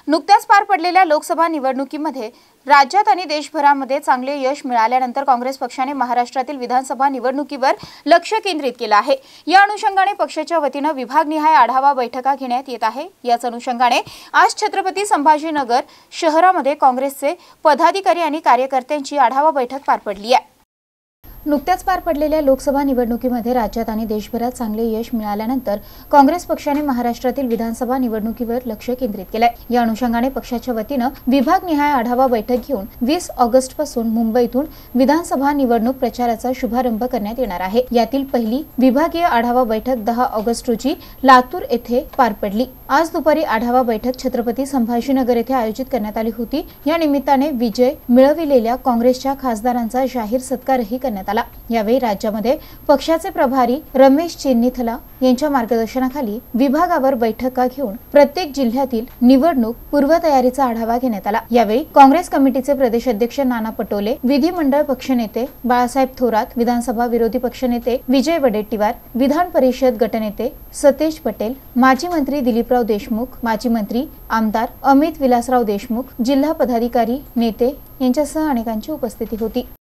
नुकत्याच पार पडलेल्या लोकसभा निवडणुकीमध्ये राज्यात आणि देशभरामध्ये चांगले यश मिळाल्यानंतर काँग्रेस पक्षाने महाराष्ट्रातील विधानसभा निवडणुकीवर लक्ष केंद्रित केले आहे। या अनुषंगाने पक्षाच्या वतीने विभागनिहाय आढावा बैठका घेण्यात येत आहे। याच अनुषंगाने आज छत्रपती संभाजीनगर शहरामध्ये काँग्रेसचे पदाधिकारी आणि कार्यकर्त्यांची आढावा बैठक पार पडली आहे। नुकत्याच पार पडलेल्या लोकसभा निवडणुकीमध्ये राज्यात आणि देशभरात चांगले यश मिळाल्यानंतर काँग्रेस पक्षाने महाराष्ट्रातील विधानसभा निवडणुकीवर लक्ष केंद्रित केले आहे। या अनुषंगाने पक्षाच्या वतीने विभागनिहाय आढावा बैठक घेऊन 20 ऑगस्ट पासून मुंबईतून विधानसभा निवडणूक प्रचाराचा शुभारंभ करण्यात येणार आहे। यातील पहिली विभागीय आढावा बैठक 10 ऑगस्ट रोजी लातूर येथे पार पडली। आज दुपारी आढावा बैठक छत्रपती संभाजीनगर येथे आयोजित करण्यात आली होती। या निमित्ताने विजय मिळविलेल्या काँग्रेसच्या खासदारांचा जाहीर सत्कारही करण्यात आला। यावेळी राज्यामध्ये पक्षाचे प्रभारी रमेश चेन्नीथला यांच्या मार्गदर्शनाखाली विभागावर बैठका घेऊन प्रत्येक जिल्ह्यातील निवडणूक पूर्वतयारीचा आढावा घेण्यात आला। यावेळी काँग्रेस कमिटीचे प्रदेश अध्यक्ष नाना पटोले, विधिमंडळ पक्षनेते बाळासाहेब थोरात, विधानसभा विरोधी पक्षनेते विजय वडेट्टीवार, विधान परिषद गटनेते सतेज पटेल, माजी मंत्री दिलीपराव देशमुख, माजी मंत्री आमदार अमित विलासराव देशमुख, जिल्हा पदाधिकारी नेते यांच्यासह अनेकांची उपस्थिती होती।